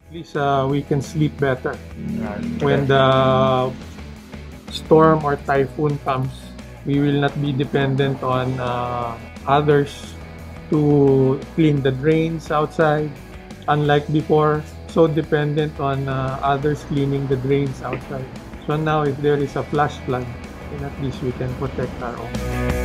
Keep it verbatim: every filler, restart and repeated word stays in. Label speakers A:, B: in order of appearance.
A: At least uh, we can sleep better. When the storm or typhoon comes, we will not be dependent on uh, others to clean the drains outside. Unlike before, so dependent on uh, others cleaning the drains outside. So now if there is a flash flood, then at least we can protect our own.